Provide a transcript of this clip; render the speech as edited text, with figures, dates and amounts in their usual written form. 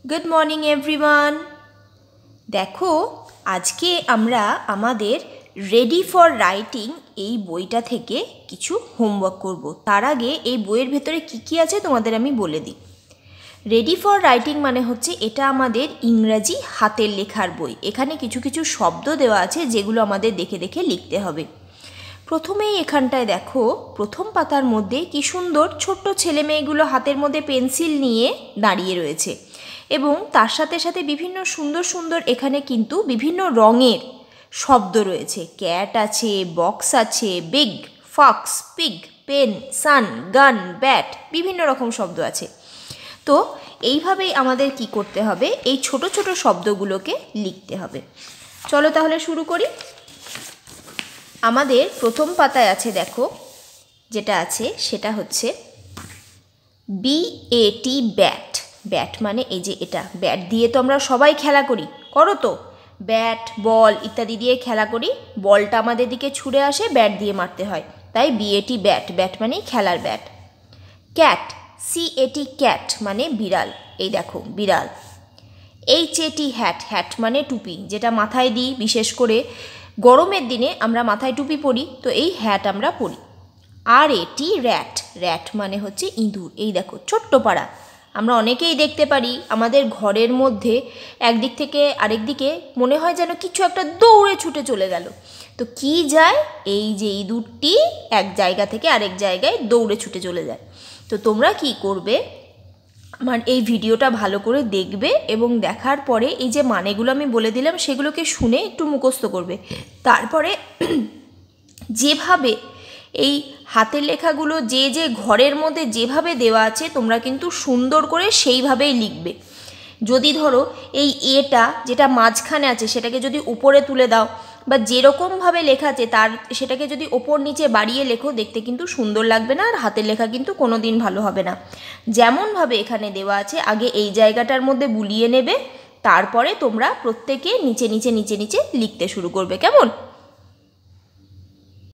Good morning everyone. দেখো, আজকে আমরা আমাদের রেডি ফর রাইটিং এই বইটা থেকে কিছু হোমওয়ার্ক করব। তার আগে এই বইয়ের ভেতরে কি কি আছে তোমাদের আমি বলে দিই। রেডি ফর রাইটিং মানে হচ্ছে এটা আমাদের ইংরাজি হাতের লেখার বই। এখানে কিছু কিছু শব্দ দেওয়া আছে যেগুলো আমাদের দেখে দেখে লিখতে হবে। প্রথমেই এখানটায় দেখো, প্রথম পাতার মধ্যে কি সুন্দর ছোট্ট ছেলে মেয়েগুলো হাতের মধ্যে পেন্সিল নিয়ে দাঁড়িয়ে রয়েছে এবং তার সাথে সাথে বিভিন্ন সুন্দর সুন্দর এখানে কিন্তু বিভিন্ন রঙের শব্দ রয়েছে। ক্যাট আছে, বক্স আছে, big, fox, pig, pen, sun, gun, bat, বিভিন্ন রকম শব্দ আছে। তো এইভাবেই আমাদের কি করতে হবে, এই ছোট ছোট শব্দগুলোকে লিখতে হবে। চলো তাহলে শুরু করি। আমাদের প্রথম পাতায় আছে, দেখো যেটা আছে সেটা হচ্ছে BAT, ব্যাট। ব্যাট মানে এই যে এটা, ব্যাট দিয়ে তো আমরা সবাই খেলা করি, করো তো? ব্যাট, বল ইত্যাদি দিয়ে খেলা করি। বলটা আমাদের দিকে ছুঁড়ে আসে, ব্যাট দিয়ে মারতে হয়, তাই BAT, ব্যাট। ব্যাট মানে খেলার ব্যাট। ক্যাট, CAT, ক্যাট মানে বিড়াল। এই দেখো বিড়াল। HAT, hat. হ্যাট মানে টুপি, যেটা মাথায় দিই, বিশেষ করে গরমের দিনে আমরা মাথায় টুপি পরি, তো এই হ্যাট আমরা পরি। RAT, rat. র্যাট মানে হচ্ছে ইঁদুর। এই দেখো ছোট্ট পাড়া, আমরা অনেকেই দেখতে পারি আমাদের ঘরের মধ্যে একদিক থেকে আরেক দিকে মনে হয় যেন কিছু একটা দৌড়ে ছুটে চলে গেল। তো কি যায়, এই যে ইঁদুরটি এক জায়গা থেকে আরেক জায়গায় দৌড়ে ছুটে চলে যায়। তো তোমরা কি করবে, আমার এই ভিডিওটা ভালো করে দেখবে এবং দেখার পরে এই যে মানেগুলো আমি বলে দিলাম সেগুলোকে শুনে একটু মুখস্থ করবে। তারপরে যেভাবে এই হাতের লেখাগুলো যে যে ঘরের মধ্যে যেভাবে দেওয়া আছে তোমরা কিন্তু সুন্দর করে সেইভাবেই লিখবে। যদি ধরো এই এটা যেটা মাঝখানে আছে সেটাকে যদি উপরে তুলে দাও বা যেরকমভাবে লেখা আছে তার সেটাকে যদি ওপর নিচে বাড়িয়ে লেখো, দেখতে কিন্তু সুন্দর লাগবে না, আর হাতের লেখা কিন্তু কোনো দিন ভালো হবে না। যেমনভাবে এখানে দেওয়া আছে আগে এই জায়গাটার মধ্যে বুলিয়ে নেবে, তারপরে তোমরা প্রত্যেকে নিচে নিচে নিচে নিচে লিখতে শুরু করবে। কেমন?